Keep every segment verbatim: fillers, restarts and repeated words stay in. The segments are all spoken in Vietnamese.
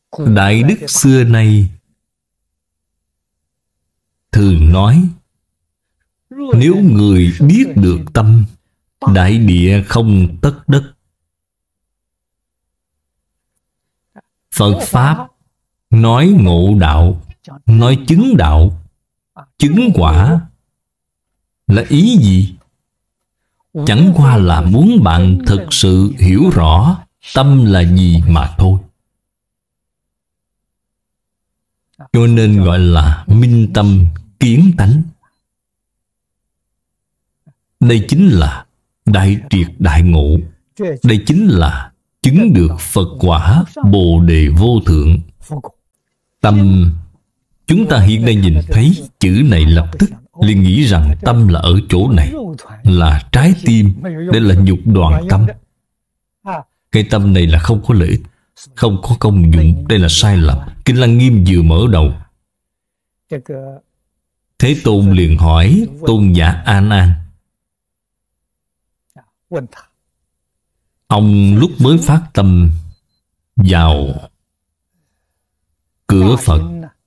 Đại đức xưa nay thường nói, nếu người biết được tâm, đại địa không tất đất. Phật Pháp nói ngộ đạo, nói chứng đạo, chứng quả là ý gì? Chẳng qua là muốn bạn thực sự hiểu rõ tâm là gì mà thôi. Cho nên gọi là minh tâm kiến tánh. Đây chính là đại triệt đại ngộ. Đây chính là chứng được Phật quả Bồ Đề vô thượng. Tâm, chúng ta hiện nay nhìn thấy chữ này lập tức liền nghĩ rằng tâm là ở chỗ này, là trái tim. Đây là nhục đoàn tâm. Cái tâm này là không có lợi ích, không có công dụng. Đây là sai lầm. Kinh Lăng Nghiêm vừa mở đầu, Thế Tôn liền hỏi tôn giả A Nan. Ông lúc mới phát tâm vào cửa Phật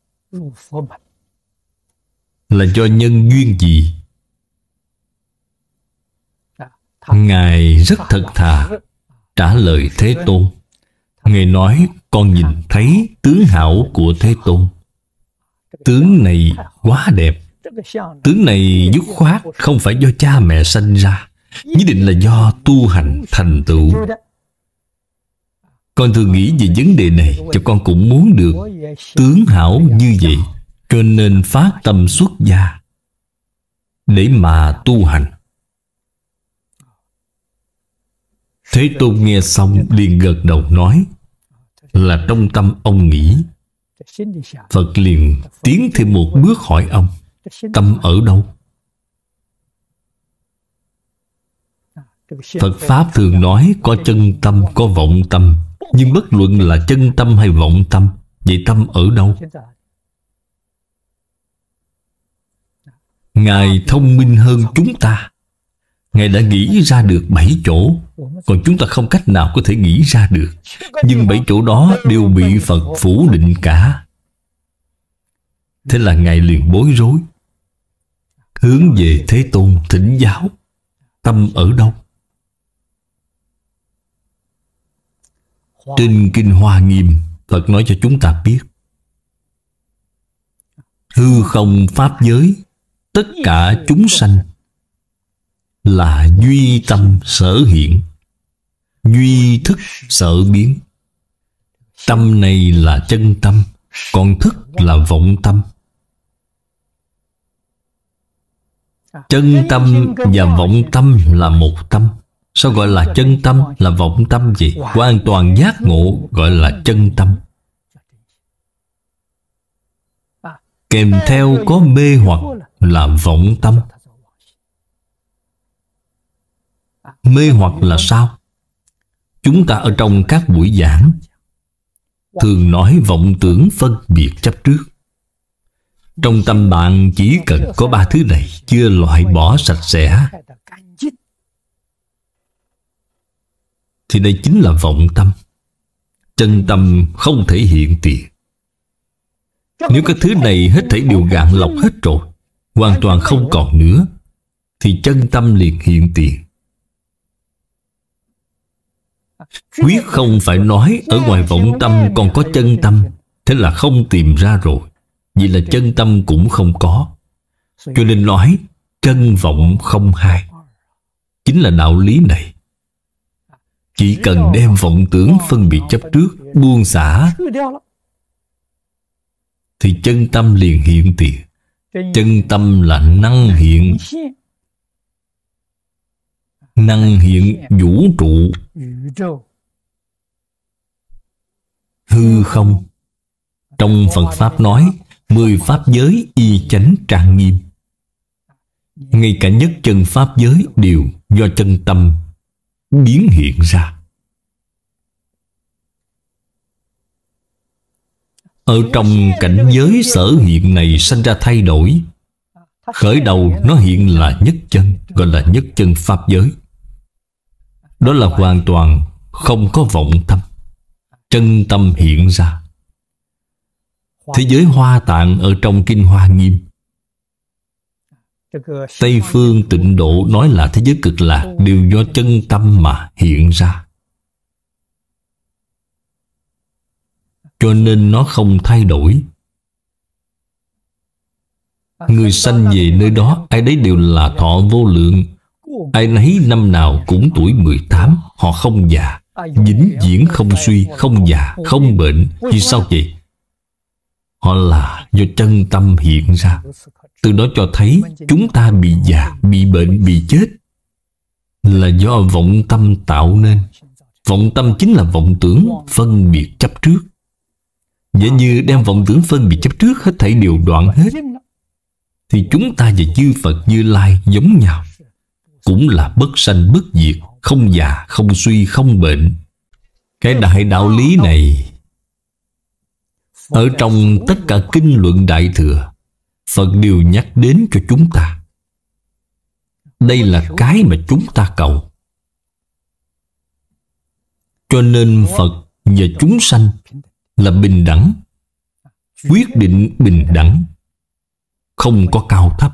là do nhân duyên gì? Ngài rất thật thà trả lời Thế Tôn. Ngài nói, con nhìn thấy tướng hảo của Thế Tôn. Tướng này quá đẹp. Tướng này dứt khoát không phải do cha mẹ sanh ra, nhất định là do tu hành thành tựu. Con thường nghĩ về vấn đề này, cho con cũng muốn được tướng hảo như vậy, cho nên phát tâm xuất gia để mà tu hành. Thế Tôn nghe xong liền gật đầu nói là trong tâm ông nghĩ. Phật liền tiến thêm một bước hỏi ông, tâm ở đâu? Phật Pháp thường nói có chân tâm, có vọng tâm. Nhưng bất luận là chân tâm hay vọng tâm, vậy tâm ở đâu? Ngài thông minh hơn chúng ta. Ngài đã nghĩ ra được bảy chỗ, còn chúng ta không cách nào có thể nghĩ ra được. Nhưng bảy chỗ đó đều bị Phật phủ định cả. Thế là Ngài liền bối rối, hướng về Thế Tôn thỉnh giáo. Tâm ở đâu? Trên Kinh Hoa Nghiêm, Phật nói cho chúng ta biết, hư không pháp giới, tất cả chúng sanh là duy tâm sở hiện, duy thức sở biến. Tâm này là chân tâm, còn thức là vọng tâm. Chân tâm và vọng tâm là một tâm. Sao gọi là chân tâm, là vọng tâm vậy? Hoàn toàn giác ngộ gọi là chân tâm. Kèm theo có mê hoặc là vọng tâm. Mê hoặc là sao? Chúng ta ở trong các buổi giảng thường nói vọng tưởng phân biệt chấp trước. Trong tâm bạn chỉ cần có ba thứ này chưa loại bỏ sạch sẽ thì đây chính là vọng tâm. Chân tâm không thể hiện tiền. Nếu các thứ này hết thảy đều gạn lọc hết rồi, hoàn toàn không còn nữa, thì chân tâm liền hiện tiền. Quyết không phải nói ở ngoài vọng tâm còn có chân tâm, thế là không tìm ra rồi. Vì là chân tâm cũng không có. Cho nên nói chân vọng không hai. Chính là đạo lý này. Chỉ cần đem vọng tưởng phân biệt chấp trước buông xả thì chân tâm liền hiện tiền. Chân tâm là năng hiện, năng hiện vũ trụ, hư không. Trong Phật Pháp nói mười pháp giới y chánh trang nghiêm. Ngay cả nhất chân pháp giới đều do chân tâm biến hiện ra. Ở trong cảnh giới sở hiện này sanh ra thay đổi. Khởi đầu nó hiện là nhất chân, gọi là nhất chân pháp giới. Đó là hoàn toàn không có vọng tâm. Chân tâm hiện ra. Thế giới Hoa Tạng ở trong Kinh Hoa Nghiêm, Tây phương Tịnh Độ nói là thế giới Cực Lạc đều do chân tâm mà hiện ra, cho nên nó không thay đổi. Người sanh về nơi đó, ai đấy đều là thọ vô lượng, ai nấy năm nào cũng tuổi mười tám. Họ không già, vĩnh viễn không suy, không già, không bệnh. Vì sao vậy? Họ là do chân tâm hiện ra. Từ đó cho thấy chúng ta bị già, bị bệnh, bị chết là do vọng tâm tạo nên. Vọng tâm chính là vọng tưởng phân biệt chấp trước. Vậy như đem vọng tưởng phân biệt chấp trước hết thảy đều đoạn hết, thì chúng ta và chư Phật Như Lai giống nhau, cũng là bất sanh bất diệt, không già, không suy, không bệnh. Cái đại đạo lý này ở trong tất cả kinh luận Đại Thừa, Phật đều nhắc đến cho chúng ta. Đây là cái mà chúng ta cầu. Cho nên Phật và chúng sanh là bình đẳng, quyết định bình đẳng, không có cao thấp.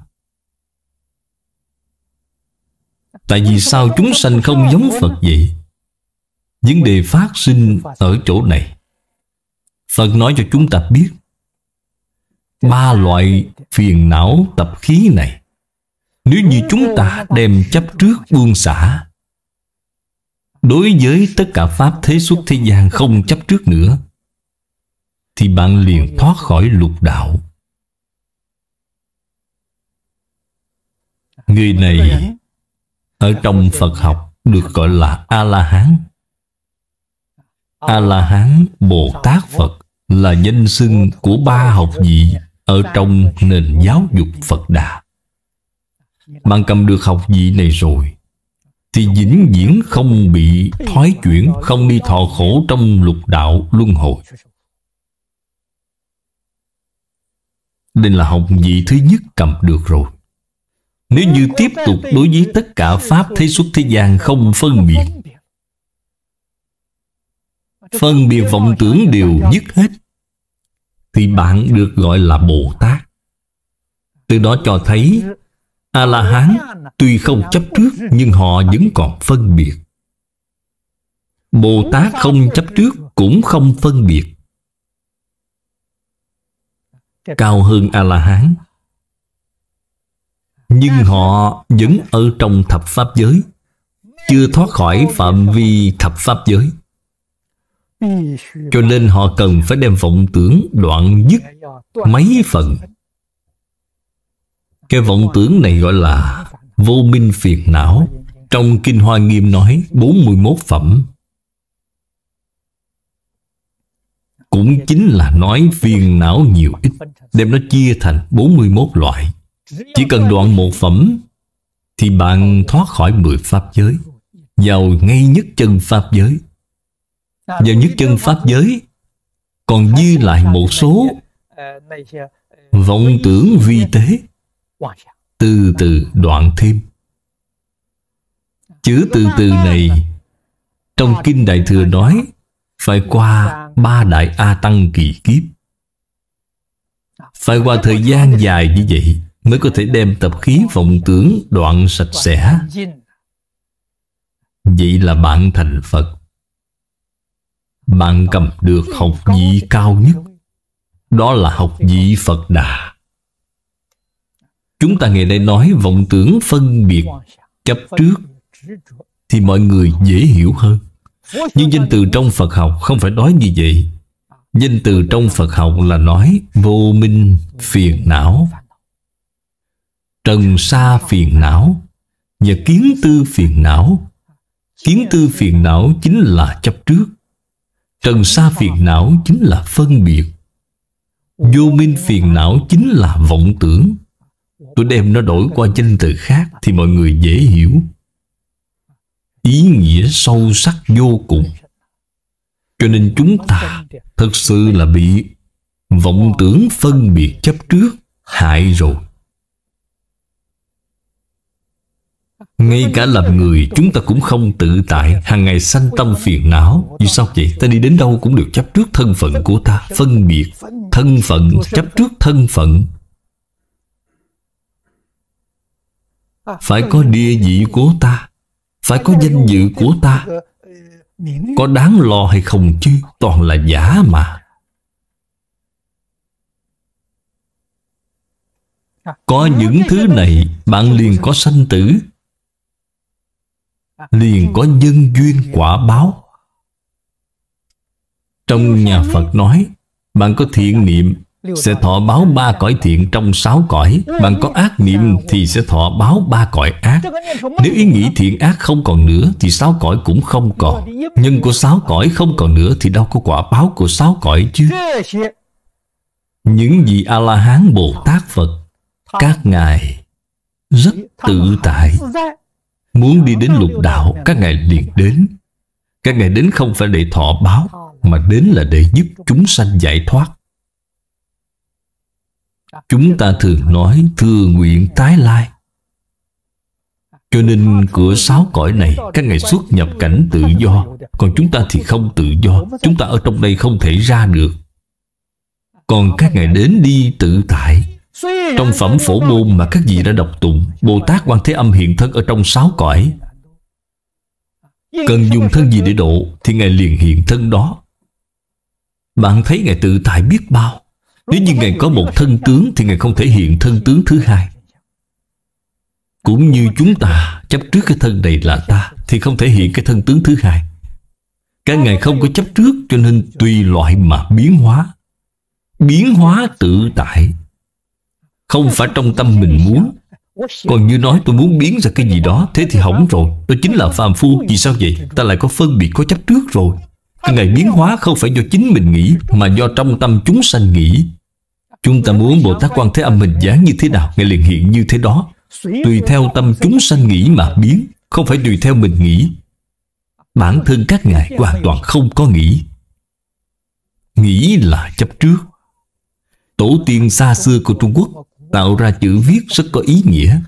Tại vì sao chúng sanh không giống Phật vậy? Vấn đề phát sinh ở chỗ này. Phật nói cho chúng ta biết ba loại phiền não tập khí này, nếu như chúng ta đem chấp trước buông xả, đối với tất cả pháp thế xuất thế gian không chấp trước nữa, thì bạn liền thoát khỏi lục đạo. Người này ở trong Phật học được gọi là A-la-hán. A-la-hán Bồ Tát Phật là danh xưng của ba học vị ở trong nền giáo dục Phật Đà. Bạn cầm được học vị này rồi thì vĩnh viễn không bị thoái chuyển, không đi thọ khổ trong lục đạo luân hồi. Đây là học vị thứ nhất cầm được rồi. Nếu như tiếp tục đối với tất cả pháp thế xuất thế gian không phân biệt, phân biệt vọng tưởng đều dứt hết, thì bạn được gọi là Bồ Tát. Từ đó cho thấy A-la-hán tuy không chấp trước nhưng họ vẫn còn phân biệt. Bồ Tát không chấp trước cũng không phân biệt, cao hơn A-la-hán. Nhưng họ vẫn ở trong thập pháp giới, chưa thoát khỏi phạm vi thập pháp giới. Cho nên họ cần phải đem vọng tưởng đoạn dứt mấy phần. Cái vọng tưởng này gọi là vô minh phiền não. Trong Kinh Hoa Nghiêm nói bốn mươi mốt phẩm, cũng chính là nói phiền não nhiều ít, đem nó chia thành bốn mươi mốt loại. Chỉ cần đoạn một phẩm thì bạn thoát khỏi mười pháp giới, vào ngay nhất chân pháp giới. Vào nhất chân pháp giới còn dư lại một số vọng tưởng vi tế, từ từ đoạn thêm. Chữ từ từ này trong Kinh Đại Thừa nói phải qua ba đại A Tăng kỳ kiếp, phải qua thời gian dài như vậy mới có thể đem tập khí vọng tưởng đoạn sạch sẽ. Vậy là bạn thành Phật. Bạn cầm được học vị cao nhất, đó là học vị Phật Đà. Chúng ta ngày nay nói vọng tưởng phân biệt chấp trước thì mọi người dễ hiểu hơn. Nhưng danh từ trong Phật học không phải nói như vậy. Danh từ trong Phật học là nói vô minh phiền não, trần sa phiền não và kiến tư phiền não. Kiến tư phiền não chính là chấp trước, trần sa phiền não chính là phân biệt, vô minh phiền não chính là vọng tưởng. Tôi đem nó đổi qua danh từ khác thì mọi người dễ hiểu. Ý nghĩa sâu sắc vô cùng. Cho nên chúng ta thực sự là bị vọng tưởng phân biệt chấp trước hại rồi. Ngay cả làm người chúng ta cũng không tự tại, hàng ngày sanh tâm phiền não. Vì sao vậy? Ta đi đến đâu cũng được chấp trước thân phận của ta, phân biệt thân phận, chấp trước thân phận. Phải có địa vị của ta, phải có danh dự của ta. Có đáng lo hay không chứ? Toàn là giả mà. Có những thứ này, bạn liền có sanh tử, liền có nhân duyên quả báo. Trong nhà Phật nói, bạn có thiện niệm sẽ thọ báo ba cõi thiện trong sáu cõi. Bạn có ác niệm thì sẽ thọ báo ba cõi ác. Nếu ý nghĩ thiện ác không còn nữa thì sáu cõi cũng không còn. Nhân của sáu cõi không còn nữa thì đâu có quả báo của sáu cõi chứ. Những vị A-la-hán Bồ Tát Phật, các ngài rất tự tại. Muốn đi đến lục đạo, các ngài liền đến. Các ngài đến không phải để thọ báo, mà đến là để giúp chúng sanh giải thoát. Chúng ta thường nói thừa nguyện tái lai. Cho nên cửa sáu cõi này các ngài xuất nhập cảnh tự do. Còn chúng ta thì không tự do. Chúng ta ở trong đây không thể ra được. Còn các ngài đến đi tự tại. Trong phẩm Phổ Môn mà các vị đã đọc tụng, Bồ Tát Quan Thế Âm hiện thân ở trong sáu cõi. Cần dùng thân gì để độ thì ngài liền hiện thân đó. Bạn thấy ngài tự tại biết bao. Nếu như ngài có một thân tướng thì ngài không thể hiện thân tướng thứ hai. Cũng như chúng ta chấp trước cái thân này là ta thì không thể hiện cái thân tướng thứ hai. Các ngài không có chấp trước, cho nên tùy loại mà biến hóa. Biến hóa tự tại, không phải trong tâm mình muốn. Còn như nói tôi muốn biến ra cái gì đó, thế thì hỏng rồi. Tôi chính là phàm phu. Vì sao vậy? Ta lại có phân biệt, có chấp trước rồi. Cái ngày biến hóa không phải do chính mình nghĩ, mà do trong tâm chúng sanh nghĩ. Chúng ta muốn Bồ Tát Quan Thế Âm hình dáng như thế nào, ngài liền hiện như thế đó. Tùy theo tâm chúng sanh nghĩ mà biến, không phải tùy theo mình nghĩ. Bản thân các ngài hoàn toàn không có nghĩ. Nghĩ là chấp trước. Tổ tiên xa xưa của Trung Quốc tạo ra chữ viết rất có ý nghĩa.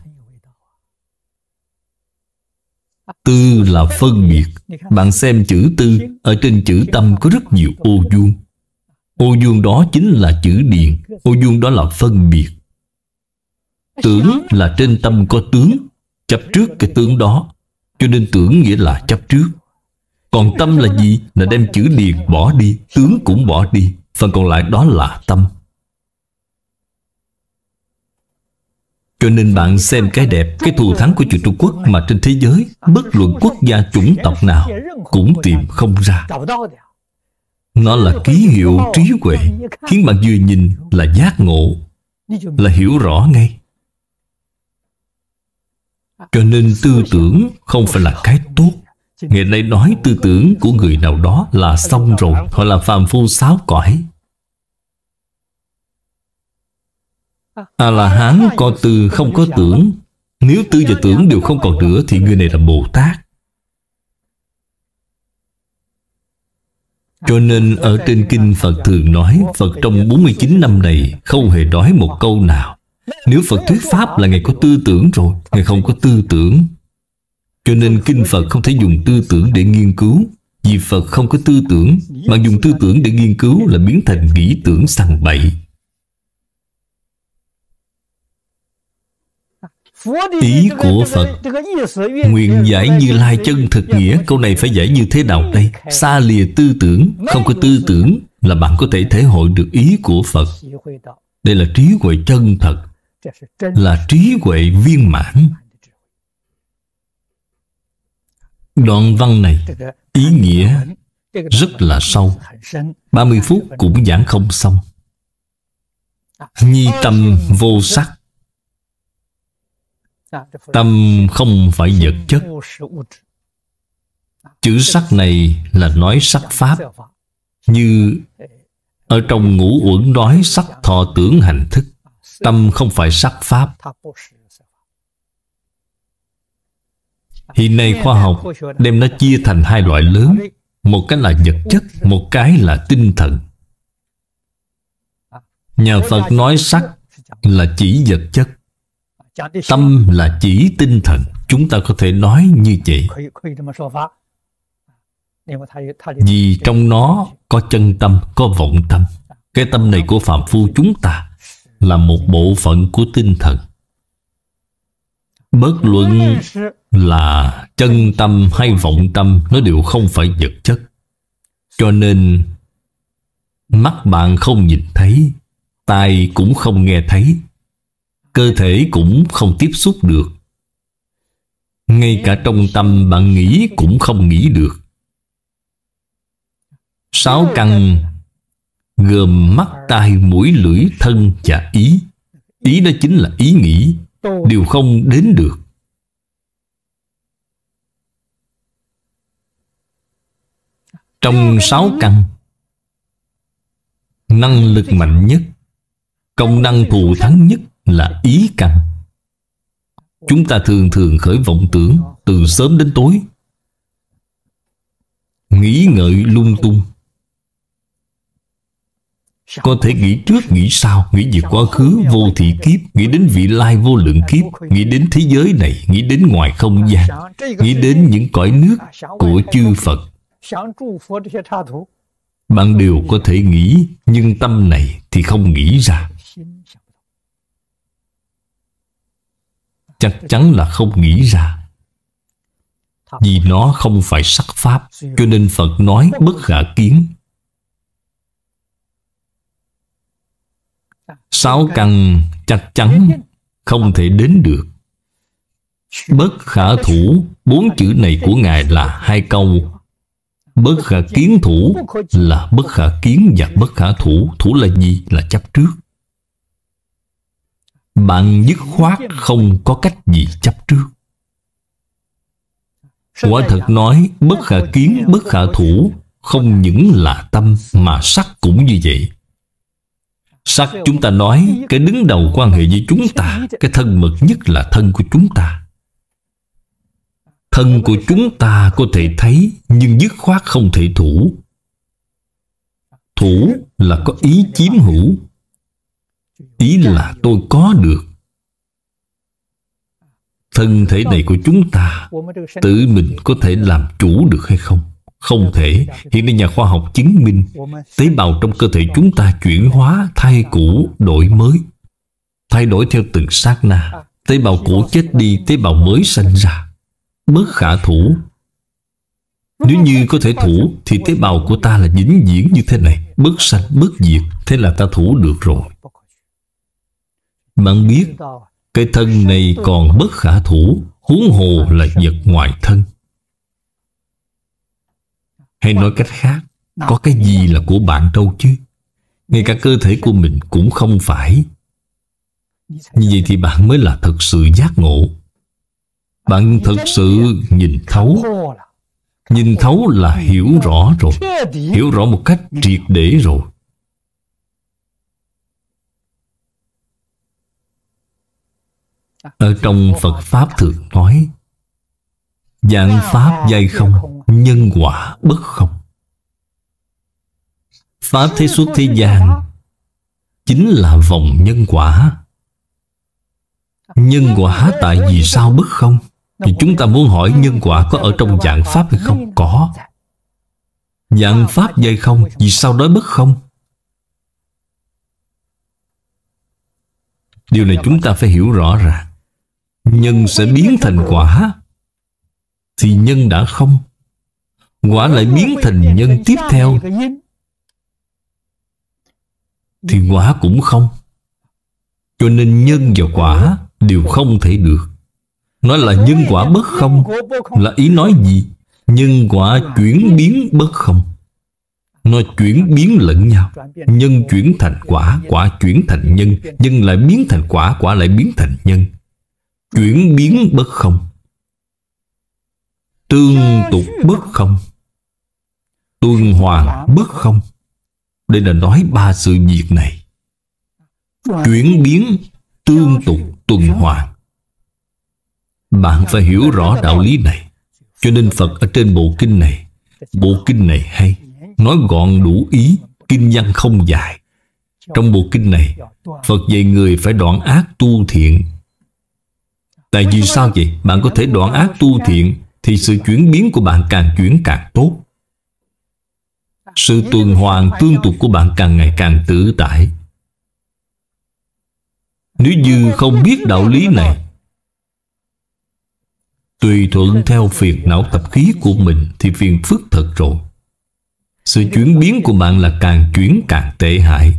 Tư là phân biệt. Bạn xem chữ tư, ở trên chữ tâm có rất nhiều ô vuông. Ô vuông đó chính là chữ điền. Ô vuông đó là phân biệt. Tưởng là trên tâm có tướng, chấp trước cái tướng đó, cho nên tưởng nghĩa là chấp trước. Còn tâm là gì? Là đem chữ điền bỏ đi, tướng cũng bỏ đi, phần còn lại đó là tâm. Cho nên bạn xem cái đẹp, cái thù thắng của chữ Trung Quốc mà trên thế giới, bất luận quốc gia chủng tộc nào cũng tìm không ra. Nó là ký hiệu trí huệ, khiến bạn vừa nhìn là giác ngộ, là hiểu rõ ngay. Cho nên tư tưởng không phải là cái tốt. Ngày nay nói tư tưởng của người nào đó là xong rồi, họ là phàm phu sáu cõi. A-la-hán có tư không có tưởng. Nếu tư và tưởng đều không còn nữa thì người này là Bồ Tát. Cho nên ở trên kinh Phật thường nói, Phật trong bốn mươi chín năm này không hề nói một câu nào. Nếu Phật thuyết Pháp là Ngài có tư tưởng rồi, Ngài không có tư tưởng. Cho nên kinh Phật không thể dùng tư tưởng để nghiên cứu. Vì Phật không có tư tưởng. Bạn dùng tư tưởng để nghiên cứu là biến thành nghĩ tưởng sằng bậy. Ý của Phật, nguyện giải Như Lai chân thực nghĩa. Câu này phải giải như thế nào đây? Xa lìa tư tưởng. Không có tư tưởng là bạn có thể thể hội được ý của Phật. Đây là trí huệ chân thật, là trí huệ viên mãn. Đoạn văn này ý nghĩa rất là sâu, ba mươi phút cũng giảng không xong. Nhi tâm vô sắc. Tâm không phải vật chất. Chữ sắc này là nói sắc pháp. Như ở trong Ngũ Uẩn nói sắc thọ tưởng hành thức. Tâm không phải sắc pháp. Hiện nay khoa học đem nó chia thành hai loại lớn. Một cái là vật chất, một cái là tinh thần. Nhà Phật nói sắc là chỉ vật chất, tâm là chỉ tinh thần. Chúng ta có thể nói như vậy. Vì trong nó có chân tâm, có vọng tâm. Cái tâm này của phàm phu chúng ta là một bộ phận của tinh thần. Bất luận là chân tâm hay vọng tâm, nó đều không phải vật chất. Cho nên mắt bạn không nhìn thấy, tai cũng không nghe thấy, cơ thể cũng không tiếp xúc được. Ngay cả trong tâm bạn nghĩ cũng không nghĩ được. Sáu căn gồm mắt, tai, mũi, lưỡi, thân và ý. Ý đó chính là ý nghĩ, đều không đến được. Trong sáu căn, năng lực mạnh nhất, công năng thù thắng nhất là ý căn. Chúng ta thường thường khởi vọng tưởng từ sớm đến tối, nghĩ ngợi lung tung. Có thể nghĩ trước nghĩ sau, nghĩ về quá khứ vô thị kiếp, nghĩ đến vị lai vô lượng kiếp, nghĩ đến thế giới này, nghĩ đến ngoài không gian, nghĩ đến những cõi nước của chư Phật. Bạn đều có thể nghĩ, nhưng tâm này thì không nghĩ ra. Chắc chắn là không nghĩ ra. Vì nó không phải sắc pháp, cho nên Phật nói bất khả kiến. Sáu căn chắc chắn không thể đến được. Bất khả thủ, bốn chữ này của Ngài là hai câu. Bất khả kiến thủ là bất khả kiến và bất khả thủ. Thủ là gì? Là chấp trước. Bạn dứt khoát không có cách gì chấp trước. Quả thật nói bất khả kiến, bất khả thủ, không những là tâm mà sắc cũng như vậy. Sắc chúng ta nói cái đứng đầu quan hệ với chúng ta, cái thân mật nhất là thân của chúng ta. Thân của chúng ta có thể thấy, nhưng dứt khoát không thể thủ. Thủ là có ý chiếm hữu. Ý là tôi có được. Thân thể này của chúng ta tự mình có thể làm chủ được hay không? Không thể. Hiện nay nhà khoa học chứng minh tế bào trong cơ thể chúng ta chuyển hóa, thay cũ, đổi mới, thay đổi theo từng sát na. Tế bào cũ chết đi, tế bào mới sanh ra. Bất khả thủ. Nếu như có thể thủ thì tế bào của ta là vĩnh viễn như thế này, bất sanh, bất diệt. Thế là ta thủ được rồi. Bạn biết cái thân này còn bất khả thủ, huống hồ là vật ngoài thân. Hay nói cách khác, có cái gì là của bạn đâu chứ? Ngay cả cơ thể của mình cũng không phải. Như vậy thì bạn mới là thật sự giác ngộ. Bạn thật sự nhìn thấu. Nhìn thấu là hiểu rõ rồi. Hiểu rõ một cách triệt để rồi. Ở trong Phật Pháp thường nói vạn pháp giai không, nhân quả bất không. Pháp thế xuất thế gian chính là vòng nhân quả. Nhân quả tại vì sao bất không? Thì chúng ta muốn hỏi nhân quả có ở trong vạn pháp hay không? Có. Vạn pháp giai không, vì sao nói bất không? Điều này chúng ta phải hiểu rõ ràng. Nhân sẽ biến thành quả, thì nhân đã không. Quả lại biến thành nhân tiếp theo, thì quả cũng không. Cho nên nhân và quả đều không thể được. Nói là nhân quả bất không là ý nói gì? Nhân quả chuyển biến bất không. Nó chuyển biến lẫn nhau. Nhân chuyển thành quả, quả chuyển thành nhân, nhân lại biến thành quả, quả lại biến thành nhân. Chuyển biến bất không. Tương tục bất không. Tuần hoàn bất không. Đây là nói ba sự việc này. Chuyển biến, tương tục, tuần hoàn. Bạn phải hiểu rõ đạo lý này. Cho nên Phật ở trên bộ kinh này, bộ kinh này hay, nói gọn đủ ý, kinh văn không dài. Trong bộ kinh này, Phật dạy người phải đoạn ác tu thiện. Tại vì sao vậy? Bạn có thể đoạn ác tu thiện thì sự chuyển biến của bạn càng chuyển càng tốt. Sự tuần hoàn tương tục của bạn càng ngày càng tự tại. Nếu như không biết đạo lý này, tùy thuận theo phiền não tập khí của mình thì phiền phức thật rồi. Sự chuyển biến của bạn là càng chuyển càng tệ hại.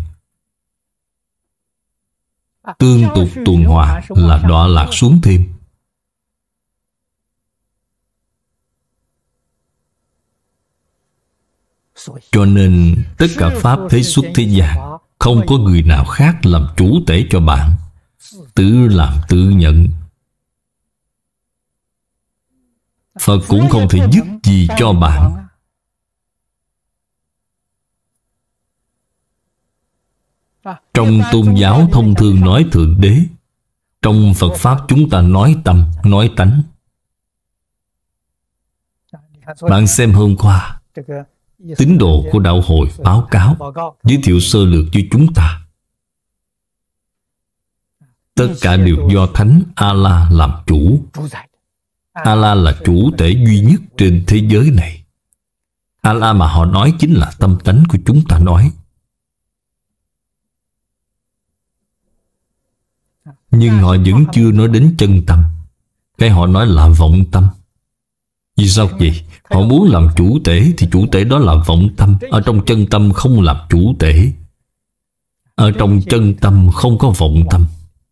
Tương tục tuần hoàn là đọa lạc xuống thêm. Cho nên tất cả pháp thế xuất thế gian, không có người nào khác làm chủ tể cho bạn. Tự làm tự nhận. Phật cũng không thể giúp gì cho bạn. Trong tôn giáo thông thường nói Thượng Đế, trong Phật Pháp chúng ta nói tâm, nói tánh. Bạn xem hôm qua tín đồ của đạo hội báo cáo giới thiệu sơ lược với chúng ta. Tất cả đều do Thánh A-la làm chủ. A-la là chủ tể duy nhất trên thế giới này. A-la mà họ nói chính là tâm tánh của chúng ta nói. Nhưng họ vẫn chưa nói đến chân tâm. Cái họ nói là vọng tâm. Vì sao vậy? Họ muốn làm chủ tể thì chủ tể đó là vọng tâm. Ở trong chân tâm không làm chủ tể. Ở trong chân tâm không có vọng tâm.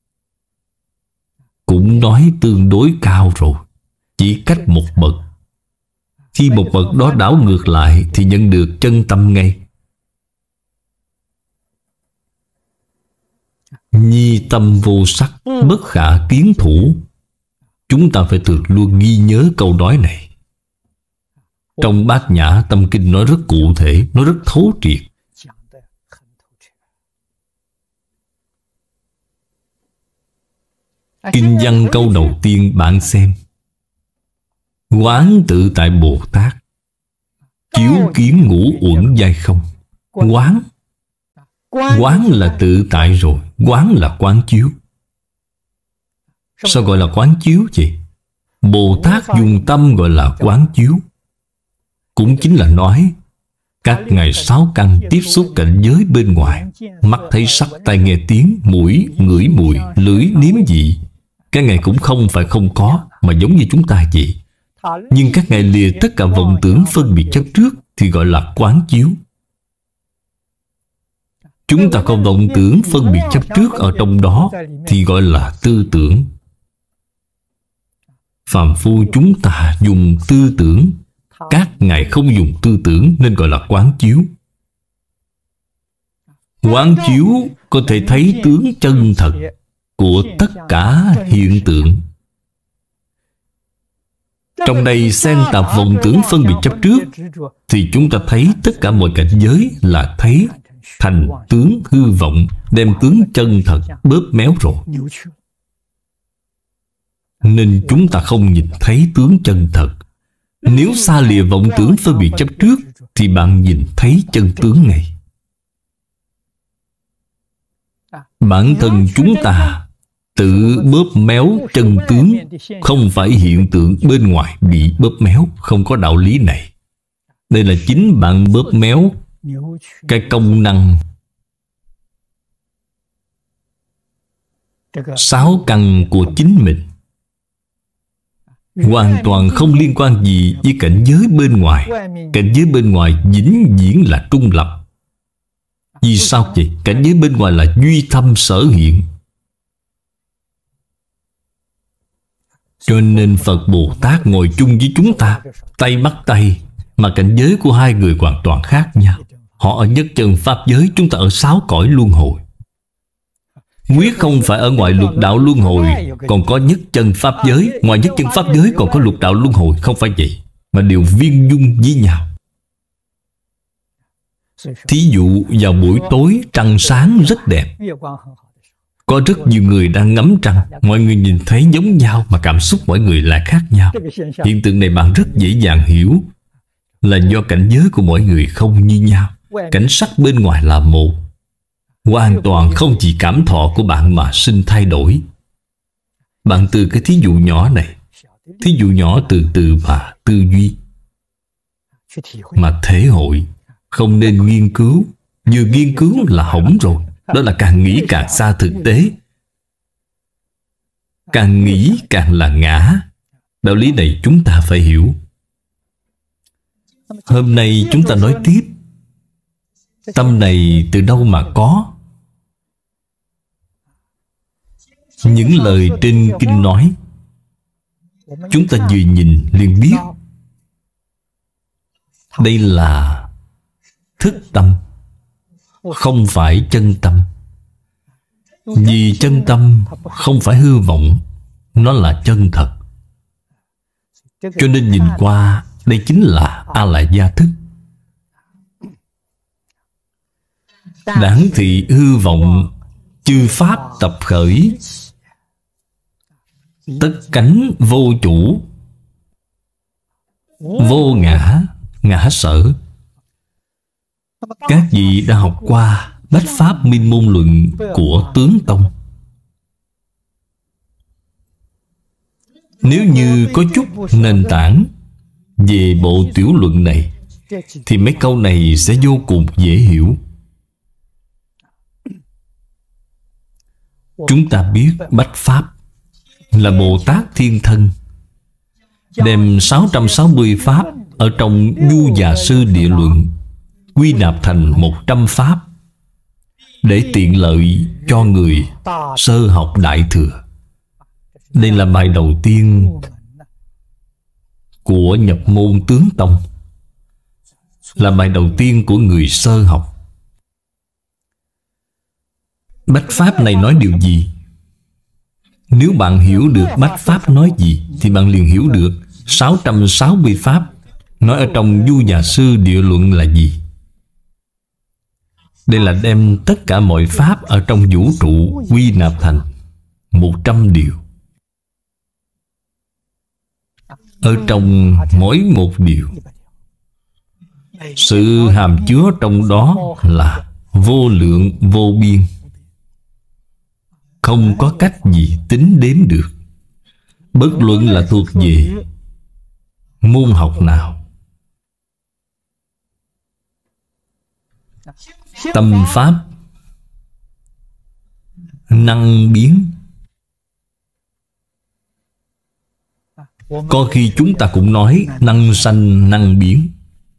Cũng nói tương đối cao rồi, chỉ cách một bậc. Khi một bậc đó đảo ngược lại thì nhận được chân tâm ngay. Nhi tâm vô sắc, bất khả kiến thủ. Chúng ta phải thường luôn ghi nhớ câu nói này. Trong Bát Nhã Tâm Kinh nói rất cụ thể, nói rất thấu triệt. Kinh văn câu đầu tiên bạn xem: Quán tự tại Bồ Tát, chiếu kiến ngũ uẩn giai không. Quán Quán là tự tại rồi. Quán là quán chiếu. Sao gọi là quán chiếu vậy? Bồ Tát dùng tâm gọi là quán chiếu. Cũng chính là nói các ngài sáu căn tiếp xúc cảnh giới bên ngoài. Mắt thấy sắc, tai nghe tiếng, mũi ngửi mùi, lưỡi nếm vị. Các ngài cũng không phải không có, mà giống như chúng ta vậy. Nhưng các ngài lìa tất cả vọng tưởng phân biệt chấp trước thì gọi là quán chiếu. Chúng ta có vọng tưởng phân biệt chấp trước ở trong đó thì gọi là tư tưởng. Phàm phu chúng ta dùng tư tưởng, các ngài không dùng tư tưởng nên gọi là quán chiếu. Quán chiếu có thể thấy tướng chân thật của tất cả hiện tượng. Trong đây xen tạp vọng tưởng phân biệt chấp trước thì chúng ta thấy tất cả mọi cảnh giới là thấy thành tướng hư vọng, đem tướng chân thật bóp méo rồi. Nên chúng ta không nhìn thấy tướng chân thật. Nếu xa lìa vọng tưởng phân biệt chấp trước thì bạn nhìn thấy chân tướng này. Bản thân chúng ta tự bóp méo chân tướng, không phải hiện tượng bên ngoài bị bóp méo. Không có đạo lý này. Đây là chính bạn bóp méo cái công năng sáu căn của chính mình. Hoàn toàn không liên quan gì với cảnh giới bên ngoài. Cảnh giới bên ngoài vĩnh viễn là trung lập. Vì sao vậy? Cảnh giới bên ngoài là duy thâm sở hiện. Cho nên Phật Bồ Tát ngồi chung với chúng ta, tay bắt tay, mà cảnh giới của hai người hoàn toàn khác nhau. Họ ở nhất chân Pháp giới, chúng ta ở sáu cõi luân hồi. Quyết không phải ở ngoài lục đạo luân hồi còn có nhất chân Pháp giới, ngoài nhất chân Pháp giới còn có lục đạo luân hồi. Không phải vậy, mà đều viên dung với nhau. Thí dụ vào buổi tối trăng sáng rất đẹp, có rất nhiều người đang ngắm trăng. Mọi người nhìn thấy giống nhau mà cảm xúc mọi người lại khác nhau. Hiện tượng này bạn rất dễ dàng hiểu là do cảnh giới của mỗi người không như nhau. Cảnh sắc bên ngoài là một, hoàn toàn không chỉ cảm thọ của bạn mà sinh thay đổi. Bạn từ cái thí dụ nhỏ này, thí dụ nhỏ từ từ mà tư duy, mà thể hội. Không nên nghiên cứu. Vừa nghiên cứu là hỏng rồi. Đó là càng nghĩ càng xa thực tế. Càng nghĩ càng là ngã. Đạo lý này chúng ta phải hiểu. Hôm nay chúng ta nói tiếp. Tâm này từ đâu mà có? Những lời trên kinh nói, chúng ta vừa nhìn liền biết. Đây là thức tâm, không phải chân tâm. Vì chân tâm không phải hư vọng, nó là chân thật. Cho nên nhìn qua, đây chính là A-la-gia thức. Đảng thị hư vọng, chư pháp tập khởi, tất cánh vô chủ, vô ngã, ngã sở. Các vị đã học qua Bách Pháp Minh Môn Luận của Tướng Tông. Nếu như có chút nền tảng về bộ tiểu luận này, thì mấy câu này sẽ vô cùng dễ hiểu. Chúng ta biết Bách Pháp là Bồ Tát Thiên Thân, đem sáu trăm sáu mươi Pháp ở trong Du Già Sư Địa Luận quy nạp thành một trăm Pháp, để tiện lợi cho người sơ học Đại Thừa. Đây là bài đầu tiên của nhập môn Tướng Tông, là bài đầu tiên của người sơ học. Bách Pháp này nói điều gì? Nếu bạn hiểu được Bách Pháp nói gì, thì bạn liền hiểu được sáu trăm sáu mươi Pháp nói ở trong Du Già Sư Địa Luận là gì. Đây là đem tất cả mọi Pháp ở trong vũ trụ quy nạp thành một trăm điều. Ở trong mỗi một điều, sự hàm chứa trong đó là vô lượng vô biên, không có cách gì tính đếm được. Bất luận là thuộc về môn học nào. Tâm Pháp năng biến. Có khi chúng ta cũng nói năng sanh năng biến.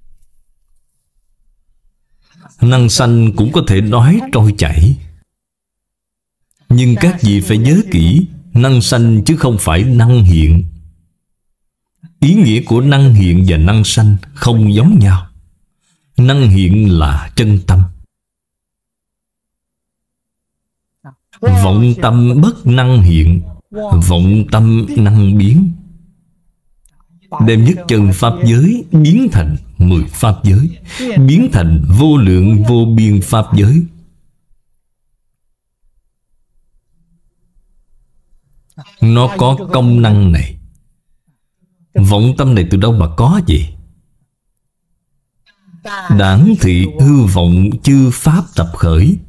Năng sanh cũng có thể nói trôi chảy. Nhưng các vị phải nhớ kỹ, năng sanh chứ không phải năng hiện. Ý nghĩa của năng hiện và năng sanh không giống nhau. Năng hiện là chân tâm. Vọng tâm bất năng hiện, vọng tâm năng biến. Đem nhất chân pháp giới biến thành mười pháp giới, biến thành vô lượng vô biên pháp giới. Nó có công năng này. Vọng tâm này từ đâu mà có vậy? Đảng thị hư vọng chư pháp tập khởi.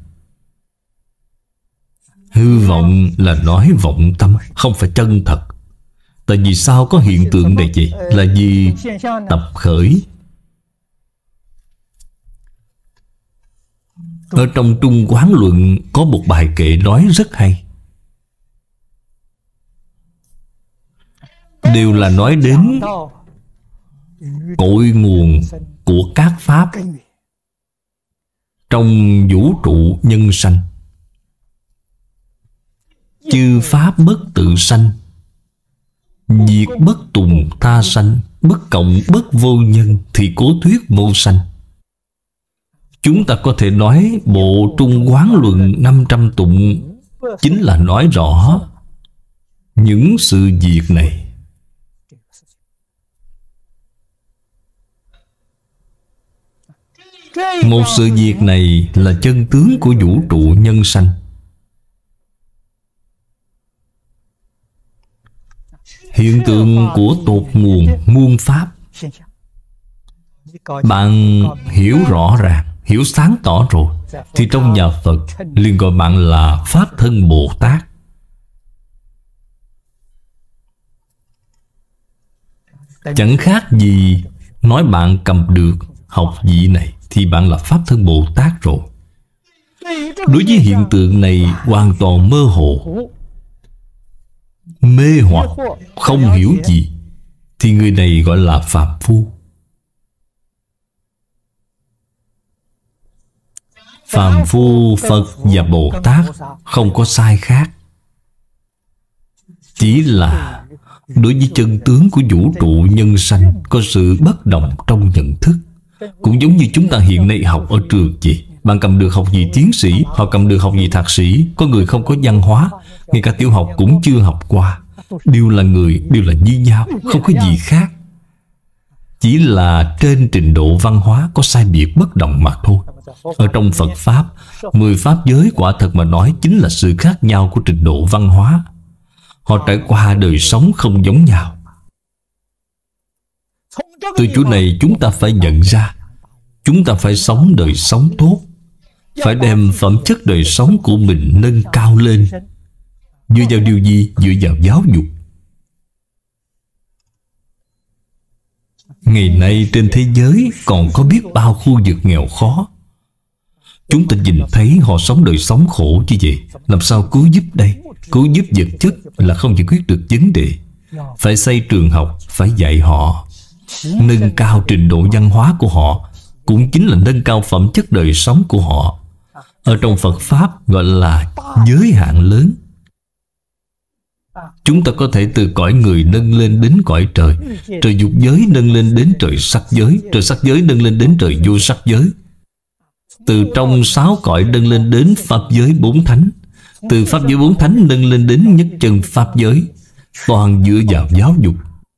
Hư vọng là nói vọng tâm, không phải chân thật. Tại vì sao có hiện tượng này vậy? Là vì tập khởi. Ở trong Trung Quán Luận có một bài kệ nói rất hay. Đều là nói đến cội nguồn của các pháp trong vũ trụ nhân sanh. Chư pháp bất tự sanh, diệt bất tùng tha sanh, bất cộng bất vô nhân, thì cố thuyết vô sanh. Chúng ta có thể nói bộ Trung Quán Luận năm trăm tụng chính là nói rõ những sự việc này. Một sự việc này là chân tướng của vũ trụ nhân sanh. Hiện tượng của tột nguồn muôn pháp. Bạn hiểu rõ ràng, hiểu sáng tỏ rồi, thì trong nhà Phật liền gọi bạn là Pháp Thân Bồ Tát. Chẳng khác gì nói bạn cầm được học vị này thì bạn là Pháp Thân Bồ Tát rồi. Đối với hiện tượng này hoàn toàn mơ hồ, mê hoặc, không hiểu gì, thì người này gọi là phàm phu. Phàm phu, Phật và Bồ Tát không có sai khác. Chỉ là đối với chân tướng của vũ trụ nhân sanh có sự bất đồng trong nhận thức. Cũng giống như chúng ta hiện nay học ở trường vậy. Bạn cầm được học vị tiến sĩ, họ cầm được học vị thạc sĩ. Có người không có văn hóa, ngay cả tiểu học cũng chưa học qua. Đều là người, đều là như nhau, không có gì khác. Chỉ là trên trình độ văn hóa có sai biệt bất đồng mà thôi. Ở trong Phật Pháp, mười Pháp giới quả thật mà nói chính là sự khác nhau của trình độ văn hóa. Họ trải qua đời sống không giống nhau. Từ chỗ này chúng ta phải nhận ra, chúng ta phải sống đời sống tốt, phải đem phẩm chất đời sống của mình nâng cao lên. Dựa vào điều gì? Dựa vào giáo dục. Ngày nay trên thế giới còn có biết bao khu vực nghèo khó. Chúng ta nhìn thấy họ sống đời sống khổ như vậy, làm sao cứu giúp đây? Cứu giúp vật chất là không giải quyết được vấn đề. Phải xây trường học, phải dạy họ, nâng cao trình độ văn hóa của họ, cũng chính là nâng cao phẩm chất đời sống của họ. Ở trong Phật Pháp gọi là giới hạn lớn. Chúng ta có thể từ cõi người nâng lên đến cõi trời, trời dục giới nâng lên đến trời sắc giới, trời sắc giới nâng lên đến trời vô sắc giới. Từ trong sáu cõi nâng lên đến Pháp giới bốn thánh, từ Pháp giới bốn thánh nâng lên đến nhất chân Pháp giới. Toàn dựa vào giáo dục.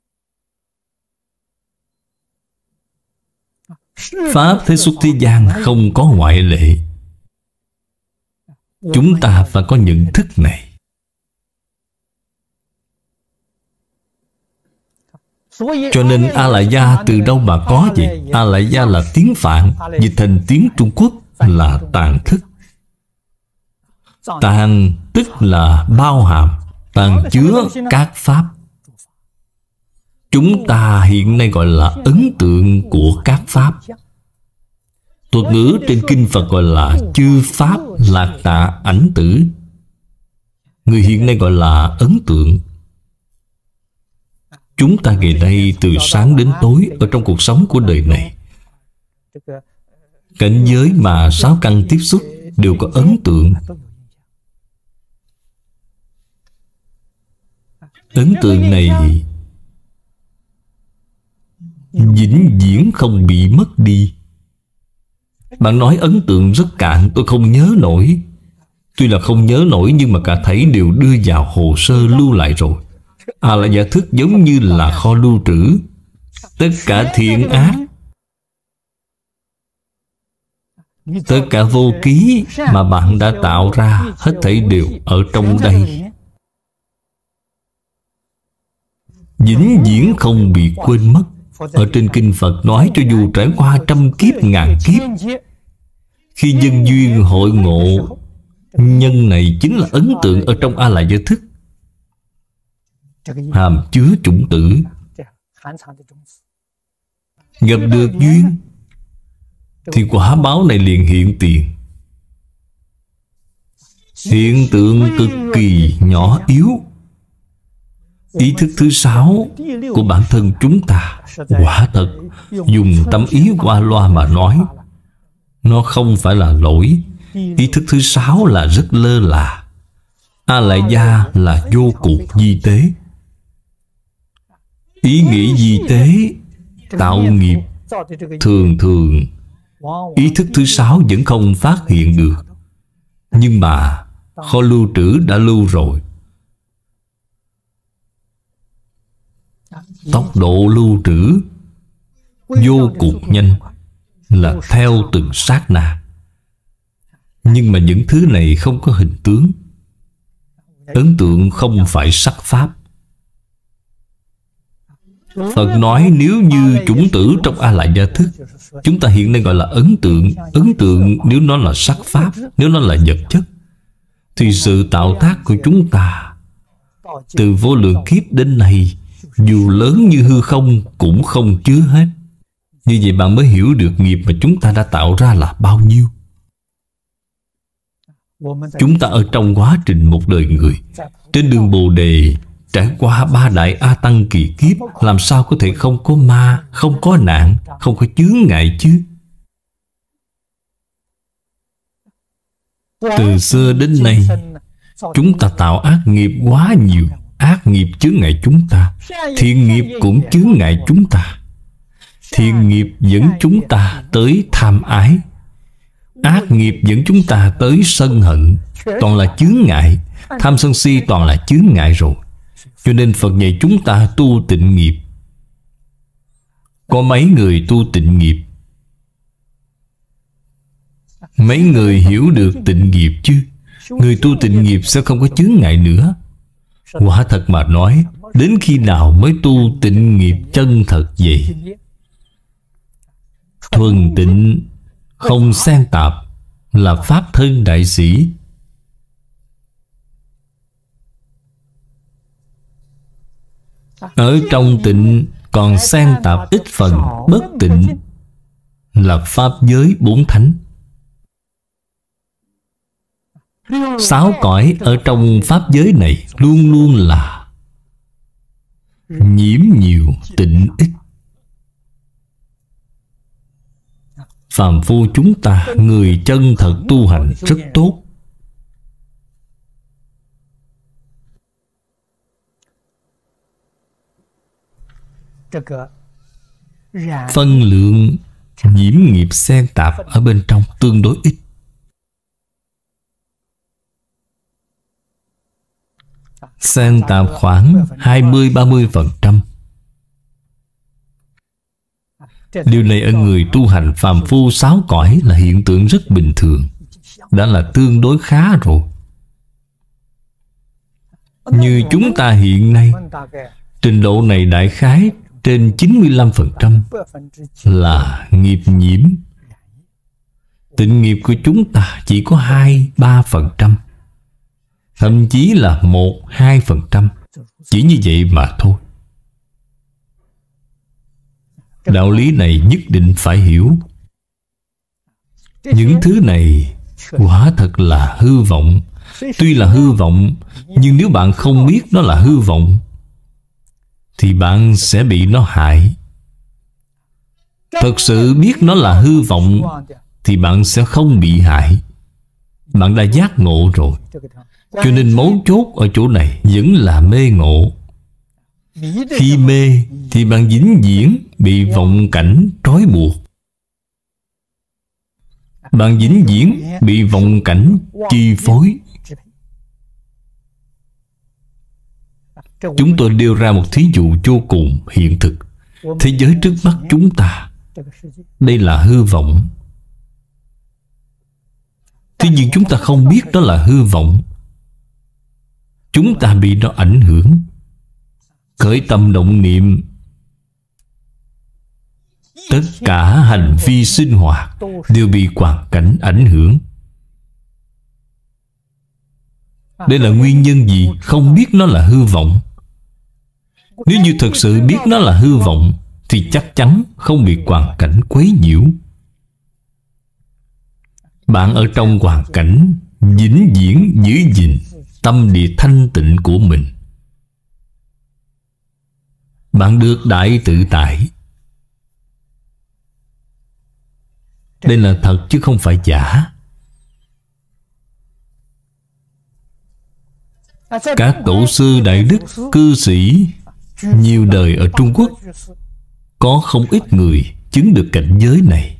Pháp thế xuất thế gian không có ngoại lệ. Chúng ta phải có nhận thức này. Cho nên A-lại-gia từ đâu mà có vậy? A-lại-gia là tiếng Phạn, dịch thành tiếng Trung Quốc là tàng thức. Tàng tức là bao hàm, tàng chứa các pháp. Chúng ta hiện nay gọi là ấn tượng của các pháp. Thuật ngữ trên kinh Phật gọi là chư pháp lạc tạ ảnh tử. Người hiện nay gọi là ấn tượng. Chúng ta ngày nay từ sáng đến tối ở trong cuộc sống của đời này, cảnh giới mà sáu căn tiếp xúc đều có ấn tượng. Ấn tượng này vĩnh viễn không bị mất đi. Bạn nói ấn tượng rất cạn, tôi không nhớ nổi. Tuy là không nhớ nổi nhưng mà cả thảy đều đưa vào hồ sơ lưu lại rồi. A-lại-gia thức giống như là kho lưu trữ. Tất cả thiện ác, tất cả vô ký mà bạn đã tạo ra, hết thảy đều ở trong đây, vĩnh viễn không bị quên mất. Ở trên kinh Phật nói cho dù trải qua trăm kiếp ngàn kiếp, khi nhân duyên hội ngộ, nhân này chính là ấn tượng ở trong A-lại-gia thức, hàm chứa chủng tử. Gặp được duyên thì quả báo này liền hiện tiền. Hiện tượng cực kỳ nhỏ yếu. Ý thức thứ sáu của bản thân chúng ta, quả thật dùng tâm ý qua loa mà nói, nó không phải là lỗi. Ý thức thứ sáu là rất lơ là. A-lại-gia là vô cùng vi tế. Ý nghĩ vi tế tạo nghiệp, thường thường ý thức thứ sáu vẫn không phát hiện được. Nhưng mà kho lưu trữ đã lưu rồi. Tốc độ lưu trữ vô cùng nhanh, là theo từng sát na. Nhưng mà những thứ này không có hình tướng. Ấn tượng không phải sắc pháp. Phật nói nếu như chủng tử trong A-lại-gia thức, chúng ta hiện nay gọi là ấn tượng. Ấn tượng nếu nó là sắc pháp, nếu nó là vật chất, thì sự tạo tác của chúng ta từ vô lượng kiếp đến nay dù lớn như hư không cũng không chứa hết. Như vậy bạn mới hiểu được nghiệp mà chúng ta đã tạo ra là bao nhiêu. Chúng ta ở trong quá trình một đời người, trên đường Bồ Đề, trải qua ba đại A Tăng kỳ kiếp, làm sao có thể không có ma, không có nạn, không có chướng ngại chứ? Từ xưa đến nay, chúng ta tạo ác nghiệp quá nhiều. Ác nghiệp chướng ngại chúng ta, thiện nghiệp cũng chướng ngại chúng ta. Thiện nghiệp dẫn chúng ta tới tham ái, ác nghiệp dẫn chúng ta tới sân hận. Toàn là chướng ngại. Tham sân si toàn là chướng ngại rồi. Cho nên Phật dạy chúng ta tu tịnh nghiệp. Có mấy người tu tịnh nghiệp? Mấy người hiểu được tịnh nghiệp chứ? Người tu tịnh nghiệp sẽ không có chướng ngại nữa. Quả thật mà nói, đến khi nào mới tu tịnh nghiệp chân thật vậy? Thuần tịnh, không xen tạp, là Pháp thân đại sĩ. Ở trong tịnh còn xen tạp ít phần bất tịnh, là Pháp giới bốn thánh. Sáu cõi ở trong Pháp giới này luôn luôn là nhiễm nhiều tịnh ít. Phàm phu chúng ta, người chân thật tu hành rất tốt. Phân lượng nhiễm nghiệp xen tạp ở bên trong tương đối ít. Xen tạp khoảng hai mươi ba mươi phần trăm. Điều này ở người tu hành phàm phu sáu cõi là hiện tượng rất bình thường, đã là tương đối khá rồi. Như chúng ta hiện nay, trình độ này đại khái trên chín mươi lăm phần trăm là nghiệp nhiễm. Tịnh nghiệp của chúng ta chỉ có hai đến ba phần trăm, thậm chí là một đến hai phần trăm. Chỉ như vậy mà thôi. Đạo lý này nhất định phải hiểu. Những thứ này quả thật là hư vọng. Tuy là hư vọng, nhưng nếu bạn không biết nó là hư vọng thì bạn sẽ bị nó hại. Thật sự biết nó là hư vọng thì bạn sẽ không bị hại. Bạn đã giác ngộ rồi. Cho nên mấu chốt ở chỗ này vẫn là mê ngộ. Khi mê thì bạn vĩnh viễn bị vọng cảnh trói buộc. Bạn vĩnh viễn bị vọng cảnh chi phối. Chúng tôi đưa ra một thí dụ vô cùng hiện thực. Thế giới trước mắt chúng ta, đây là hư vọng. Tuy nhiên chúng ta không biết đó là hư vọng. Chúng ta bị nó ảnh hưởng. Khởi tâm động niệm, tất cả hành vi sinh hoạt đều bị hoàn cảnh ảnh hưởng. Đây là nguyên nhân gì? Không biết nó là hư vọng. Nếu như thật sự biết nó là hư vọng thì chắc chắn không bị hoàn cảnh quấy nhiễu. Bạn ở trong hoàn cảnh vĩnh viễn giữ gìn tâm địa thanh tịnh của mình. Bạn được đại tự tại. Đây là thật chứ không phải giả. Các tổ sư đại đức, cư sĩ nhiều đời ở Trung Quốc, có không ít người chứng được cảnh giới này.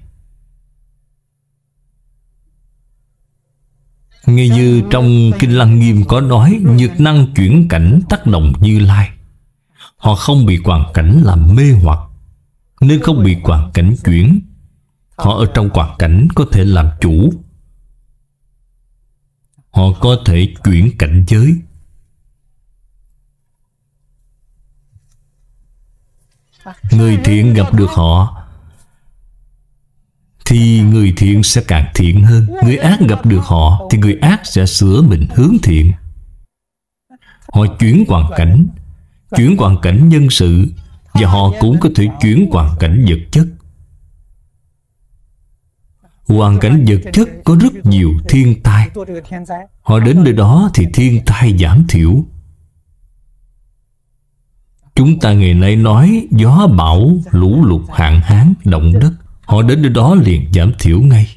Ngay như trong Kinh Lăng Nghiêm có nói, nhược năng chuyển cảnh tác động Như Lai. Họ không bị hoàn cảnh làm mê hoặc, nên không bị hoàn cảnh chuyển. Họ ở trong hoàn cảnh có thể làm chủ. Họ có thể chuyển cảnh giới. Người thiện gặp được họ thì người thiện sẽ càng thiện hơn. Người ác gặp được họ thì người ác sẽ sửa mình hướng thiện. Họ chuyển hoàn cảnh. chuyển hoàn cảnh nhân sự, và họ cũng có thể chuyển hoàn cảnh vật chất. Hoàn cảnh vật chất có rất nhiều thiên tai. Họ đến nơi đó thì thiên tai giảm thiểu. Chúng ta ngày nay nói gió bão, lũ lụt, hạn hán, động đất, họ đến nơi đó liền giảm thiểu ngay.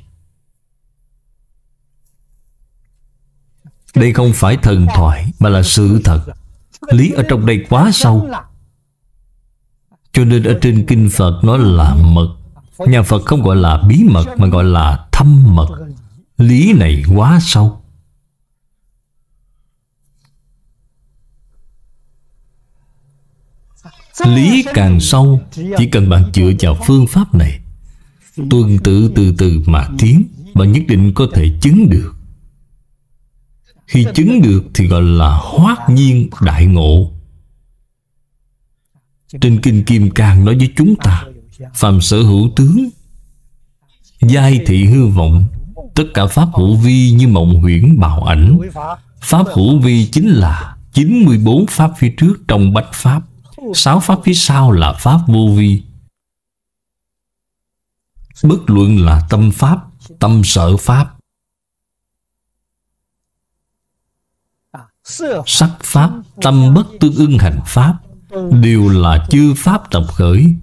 Đây không phải thần thoại mà là sự thật. Lý ở trong đây quá sâu, cho nên ở trên kinh Phật nói là mật. Nhà Phật không gọi là bí mật mà gọi là thâm mật. Lý này quá sâu. Lý càng sâu, chỉ cần bạn dựa vào phương pháp này, tuần tự từ từ mà tiến, bạn nhất định có thể chứng được. Khi chứng được thì gọi là hoát nhiên đại ngộ. Trên kinh Kim Cang nói với chúng ta, phàm sở hữu tướng, giai thị hư vọng, tất cả pháp hữu vi như mộng huyễn bào ảnh. Pháp hữu vi chính là chín mươi bốn pháp phía trước trong bách pháp, sáu pháp phía sau là pháp vô vi. Bất luận là tâm pháp, tâm sở pháp, sắc pháp, tâm bất tương ưng hành pháp, đều là chư pháp tập khởi.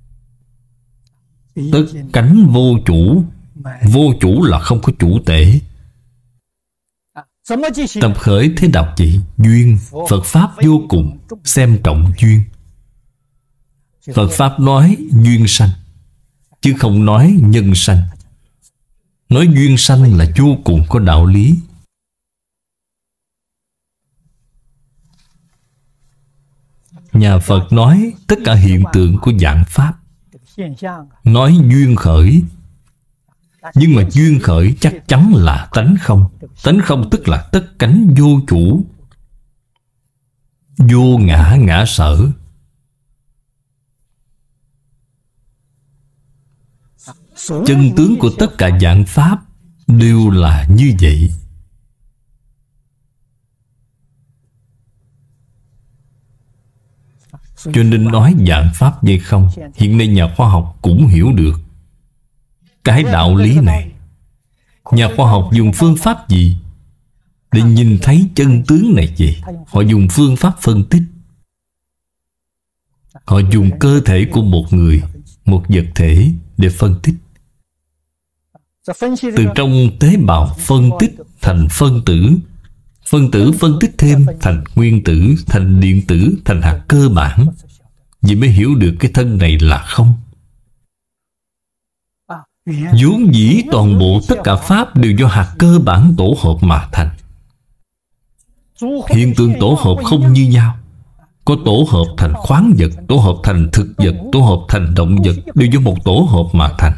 Tất cánh vô chủ. Vô chủ là không có chủ tể. Tập khởi thế đọc gì? Duyên. Phật Pháp vô cùng xem trọng duyên. Phật Pháp nói duyên sanh, chứ không nói nhân sanh. Nói duyên sanh là vô cùng có đạo lý. Nhà Phật nói tất cả hiện tượng của vạn pháp, nói duyên khởi. Nhưng mà duyên khởi chắc chắn là tánh không. Tánh không tức là tất cánh vô chủ, vô ngã ngã sở. Chân tướng của tất cả vạn pháp đều là như vậy. Cho nên nói vạn pháp vậy không. Hiện nay nhà khoa học cũng hiểu được cái đạo lý này. Nhà khoa học dùng phương pháp gì để nhìn thấy chân tướng này gì? Họ dùng phương pháp phân tích. Họ dùng cơ thể của một người, một vật thể để phân tích. Từ trong tế bào phân tích thành phân tử, phân tử phân tích thêm thành nguyên tử, thành điện tử, thành hạt cơ bản. Vì mới hiểu được cái thân này là không. Vốn dĩ toàn bộ tất cả pháp đều do hạt cơ bản tổ hợp mà thành. Hiện tượng tổ hợp không như nhau. Có tổ hợp thành khoáng vật, tổ hợp thành thực vật, tổ hợp thành động vật, đều do một tổ hợp mà thành.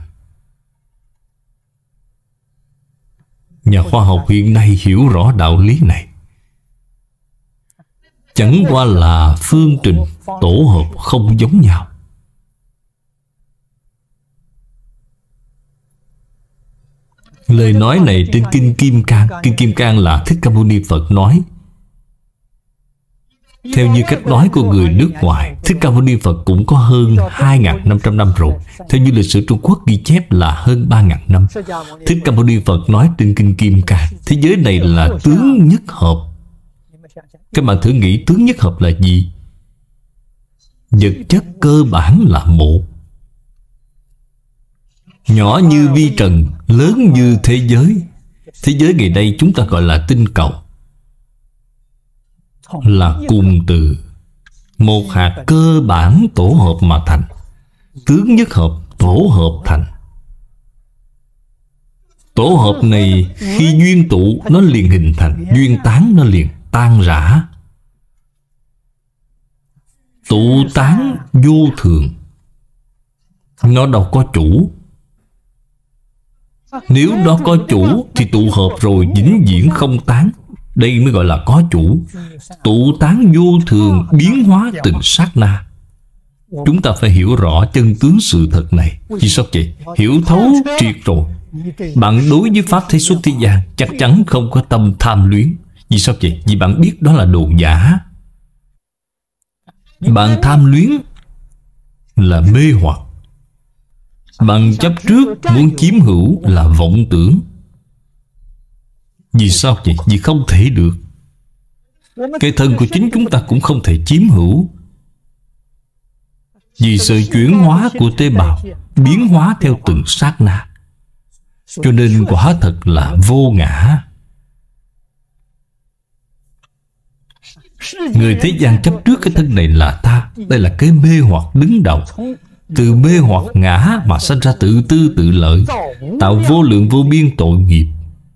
Nhà khoa học hiện nay hiểu rõ đạo lý này. Chẳng qua là phương trình tổ hợp không giống nhau. Lời nói này trên Kinh Kim Cang. Kinh Kim Cang là Thích Ca Mâu Ni Phật nói. Theo như cách nói của người nước ngoài, Thích Ca Mâu Ni Phật cũng có hơn hai nghìn năm trăm năm rồi. Theo như lịch sử Trung Quốc ghi chép là hơn ba nghìn năm. Thích Ca Mâu Ni Phật nói trên Kinh Kim Cang, thế giới này là tướng nhất hợp. Các bạn thử nghĩ tướng nhất hợp là gì? Vật chất cơ bản là một, nhỏ như vi trần, lớn như thế giới. Thế giới ngày nay chúng ta gọi là tinh cầu, là cùng từ một hạt cơ bản tổ hợp mà thành. Tướng nhất hợp tổ hợp thành. Tổ hợp này khi duyên tụ nó liền hình thành, duyên tán nó liền tan rã. Tụ tán vô thường, nó đâu có chủ. Nếu nó có chủ thì tụ hợp rồi vĩnh viễn không tán. Đây mới gọi là có chủ. Tụ tán vô thường, biến hóa từng sát na. Chúng ta phải hiểu rõ chân tướng sự thật này. Vì sao vậy? Hiểu thấu triệt rồi, bạn đối với pháp thế xuất thế gian chắc chắn không có tâm tham luyến. Vì sao vậy? Vì bạn biết đó là đồ giả. Bạn tham luyến là mê hoặc. Bạn chấp trước muốn chiếm hữu là vọng tưởng. Vì sao vậy? Vì không thể được. Cái thân của chính chúng ta cũng không thể chiếm hữu. Vì sự chuyển hóa của tế bào, biến hóa theo từng sát na. Cho nên quả thật là vô ngã. Người thế gian chấp trước cái thân này là ta. Đây là cái mê hoặc đứng đầu. Từ mê hoặc ngã mà sinh ra tự tư tự lợi, tạo vô lượng vô biên tội nghiệp.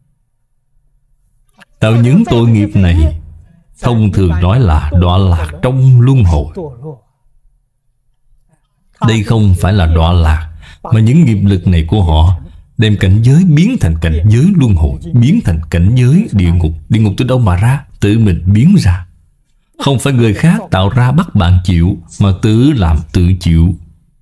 Tạo những tội nghiệp này thông thường nói là đọa lạc trong luân hồi. Đây không phải là đọa lạc, mà những nghiệp lực này của họ đem cảnh giới biến thành cảnh giới luân hồi, biến thành cảnh giới địa ngục. Địa ngục từ đâu mà ra? Tự mình biến ra. Không phải người khác tạo ra bắt bạn chịu, mà tự làm tự chịu.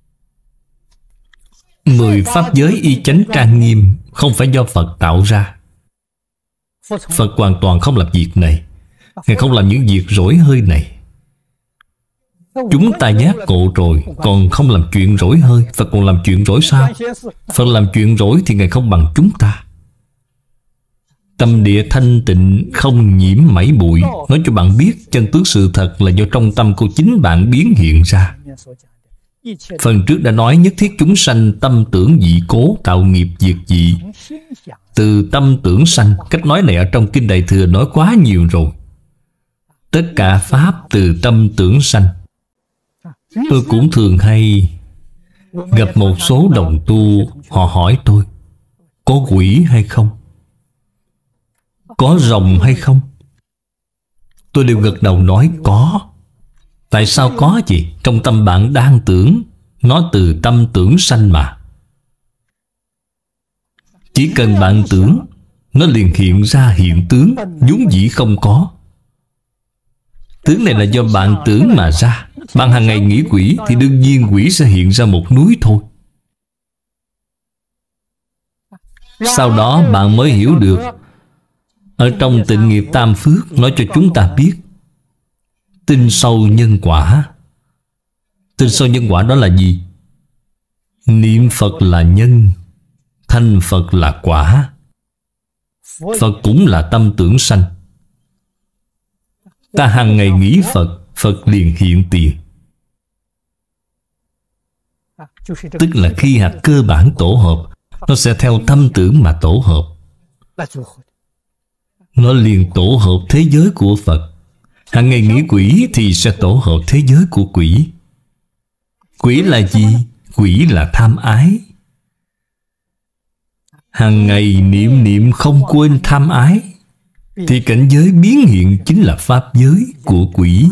Mười pháp giới y chánh trang nghiêm không phải do Phật tạo ra. Phật hoàn toàn không làm việc này. Ngài không làm những việc rỗi hơi này. Chúng ta giác ngộ rồi còn không làm chuyện rỗi hơi. Phật còn làm chuyện rỗi sao? Phật làm chuyện rỗi thì Ngài không bằng chúng ta. Tâm địa thanh tịnh, không nhiễm mảy bụi. Nói cho bạn biết chân tướng sự thật là do trong tâm của chính bạn biến hiện ra. Phần trước đã nói nhất thiết chúng sanh tâm tưởng dị cố, tạo nghiệp diệt dị. Từ tâm tưởng sanh, cách nói này ở trong Kinh Đại Thừa nói quá nhiều rồi. Tất cả pháp từ tâm tưởng sanh. Tôi cũng thường hay gặp một số đồng tu, họ hỏi tôi có quỷ hay không, có rồng hay không. Tôi đều gật đầu nói có. Tại sao có gì? Trong tâm bạn đang tưởng. Nó từ tâm tưởng sanh mà. Chỉ cần bạn tưởng, nó liền hiện ra hiện tướng vốn dĩ không có. Tướng này là do bạn tưởng mà ra. Bạn hàng ngày nghĩ quỷ thì đương nhiên quỷ sẽ hiện ra một núi thôi. Sau đó bạn mới hiểu được. Ở trong Tịnh Nghiệp Tam Phước nói cho chúng ta biết tin sâu nhân quả. Tin sâu nhân quả đó là gì? Niệm Phật là nhân, thành Phật là quả. Phật cũng là tâm tưởng sanh. Ta hàng ngày nghĩ Phật, Phật liền hiện tiền. Tức là khi hạt cơ bản tổ hợp, nó sẽ theo tâm tưởng mà tổ hợp. Nó liền tổ hợp thế giới của Phật. Hàng ngày nghĩ quỷ thì sẽ tổ hợp thế giới của quỷ. Quỷ là gì? Quỷ là tham ái. Hàng ngày niệm niệm không quên tham ái, thì cảnh giới biến hiện chính là pháp giới của quỷ.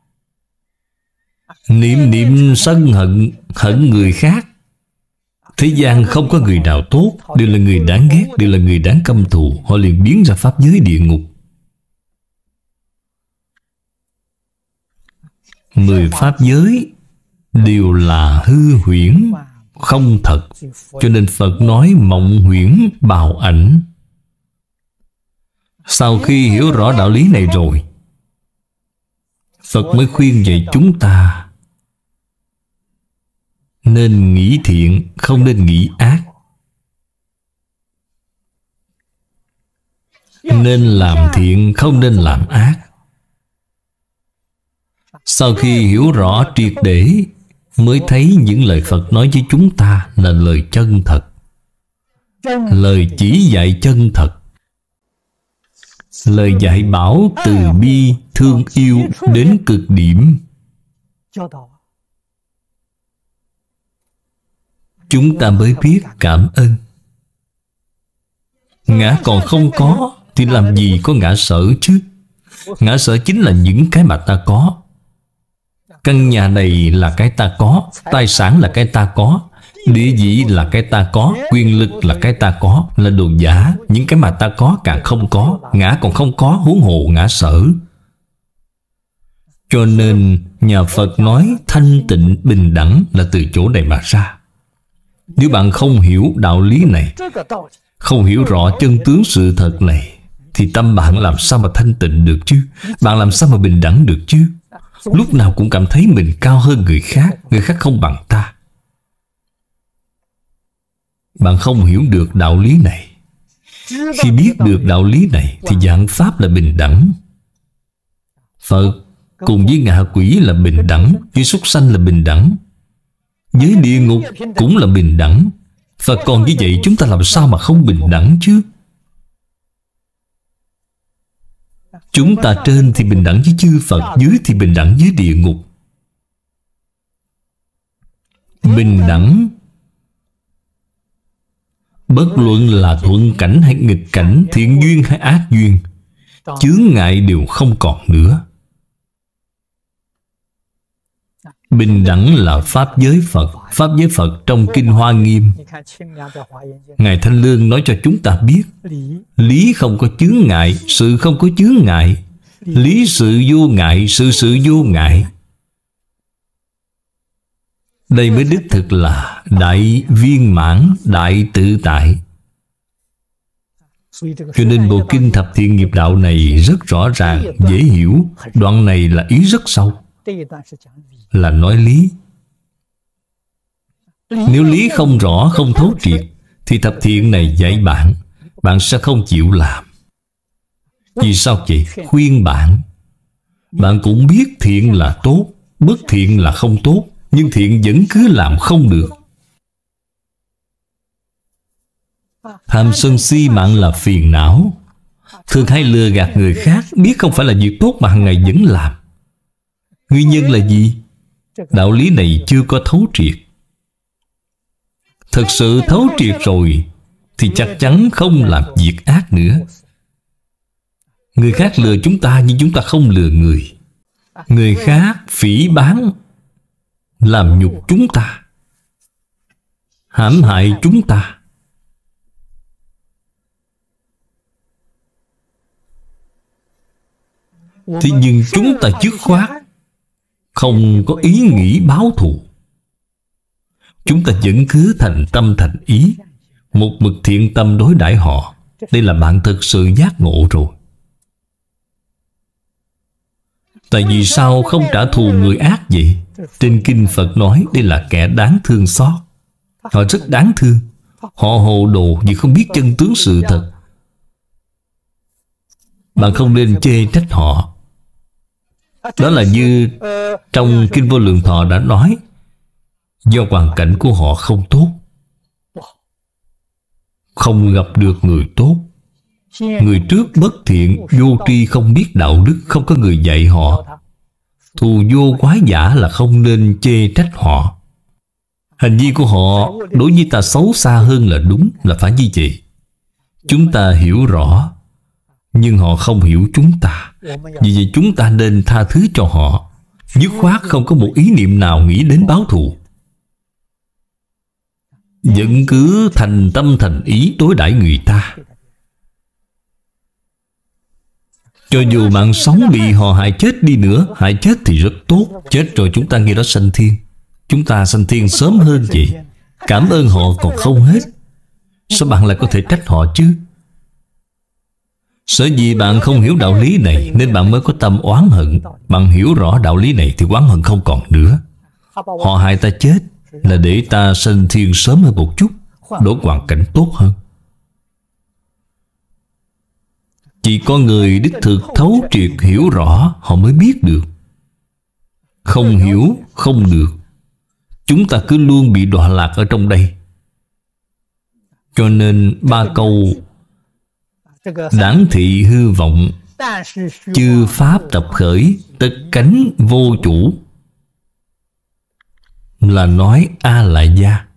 Niệm niệm sân hận, hận người khác. Thế gian không có người nào tốt, đều là người đáng ghét, đều là người đáng căm thù. Họ liền biến ra pháp giới địa ngục. Mười pháp giới đều là hư huyễn, không thật. Cho nên Phật nói mộng huyễn bào ảnh. Sau khi hiểu rõ đạo lý này rồi, Phật mới khuyên dạy chúng ta nên nghĩ thiện, không nên nghĩ ác. Nên làm thiện, không nên làm ác. Sau khi hiểu rõ triệt để, mới thấy những lời Phật nói với chúng ta là lời chân thật, lời chỉ dạy chân thật, lời dạy bảo từ bi, thương yêu đến cực điểm. Chúng ta mới biết cảm ơn. Ngã còn không có thì làm gì có ngã sở chứ? Ngã sở chính là những cái mà ta có. Căn nhà này là cái ta có, tài sản là cái ta có, địa vị là cái ta có, quyền lực là cái ta có, là đồ giả. Những cái mà ta có càng không có. Ngã còn không có, huống hồ ngã sở. Cho nên nhà Phật nói thanh tịnh bình đẳng là từ chỗ này mà ra. Nếu bạn không hiểu đạo lý này, không hiểu rõ chân tướng sự thật này, thì tâm bạn làm sao mà thanh tịnh được chứ? Bạn làm sao mà bình đẳng được chứ? lúc nào cũng cảm thấy mình cao hơn người khác, người khác không bằng ta. Bạn không hiểu được đạo lý này. Khi biết được đạo lý này thì vạn pháp là bình đẳng. Phật cùng với ngạ quỷ là bình đẳng, với súc sanh là bình đẳng, với địa ngục cũng là bình đẳng. Phật còn như vậy, chúng ta làm sao mà không bình đẳng chứ? Chúng ta trên thì bình đẳng với chư Phật, dưới thì bình đẳng với địa ngục. Bình đẳng bất luận là thuận cảnh hay nghịch cảnh, thiện duyên hay ác duyên, chướng ngại đều không còn nữa. Bình đẳng là pháp giới Phật. Pháp giới Phật trong Kinh Hoa Nghiêm, Ngài Thanh Lương nói cho chúng ta biết, lý không có chướng ngại, sự không có chướng ngại, lý sự vô ngại, sự sự vô ngại. Đây mới đích thực là đại viên mãn, đại tự tại. Cho nên bộ Kinh Thập Thiện Nghiệp Đạo này rất rõ ràng, dễ hiểu. Đoạn này là ý rất sâu, là nói lý. Nếu lý không rõ, không thấu triệt, thì thập thiện này dạy bạn, bạn sẽ không chịu làm. Vì sao vậy? Khuyên bạn. Bạn cũng biết thiện là tốt, bất thiện là không tốt, nhưng thiện vẫn cứ làm không được. Tham sân si mạng là phiền não. Thường hay lừa gạt người khác, biết không phải là việc tốt mà hàng ngày vẫn làm. Nguyên nhân là gì? Đạo lý này chưa có thấu triệt. Thực sự thấu triệt rồi thì chắc chắn không làm việc ác nữa. Người khác lừa chúng ta nhưng chúng ta không lừa người. Người khác phỉ báng, làm nhục chúng ta, hãm hại chúng ta. Thế nhưng chúng ta dứt khoát không có ý nghĩ báo thù. Chúng ta vẫn cứ thành tâm thành ý, một mực thiện tâm đối đãi họ. Đây là bạn thực sự giác ngộ rồi. Tại vì sao không trả thù người ác vậy? Trên Kinh Phật nói đây là kẻ đáng thương xót. Họ rất đáng thương. Họ hồ đồ vì không biết chân tướng sự thật. Bạn không nên chê trách họ. Đó là như trong Kinh Vô Lượng Thọ đã nói, do hoàn cảnh của họ không tốt, không gặp được người tốt. Người trước bất thiện, vô tri, không biết đạo đức, không có người dạy họ. Thù vô quái giả là không nên chê trách họ. Hành vi của họ đối với ta xấu xa hơn là đúng, là phải như vậy. Chúng ta hiểu rõ, nhưng họ không hiểu chúng ta. Vì vậy chúng ta nên tha thứ cho họ, dứt khoát không có một ý niệm nào nghĩ đến báo thù. Vẫn cứ thành tâm thành ý đối đãi người ta. Cho dù mạng sống bị họ hại chết đi nữa, hại chết thì rất tốt. Chết rồi chúng ta nghe đó sanh thiên. Chúng ta sanh thiên sớm hơn vậy. Cảm ơn họ còn không hết. Sao bạn lại có thể trách họ chứ? Sở dĩ bạn không hiểu đạo lý này nên bạn mới có tâm oán hận. Bạn hiểu rõ đạo lý này thì oán hận không còn nữa. Họ hại ta chết là để ta sanh thiên sớm hơn một chút, đổi hoàn cảnh tốt hơn. Chỉ có người đích thực thấu triệt hiểu rõ họ mới biết được. Không hiểu không được. Chúng ta cứ luôn bị đọa lạc ở trong đây. Cho nên ba câu đãng thị hư vọng, chư pháp tập khởi, tất cánh vô chủ, là nói A Lại Gia.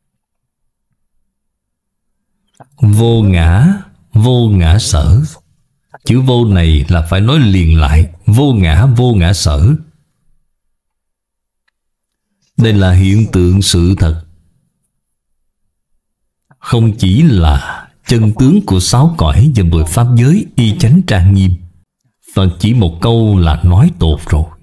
Vô ngã, vô ngã sở. Chữ vô này là phải nói liền lại. Vô ngã, vô ngã sở. Đây là hiện tượng sự thật, không chỉ là chân tướng của sáu cõi và mười pháp giới y chánh trang nghiêm. Phật chỉ một câu là nói tột rồi.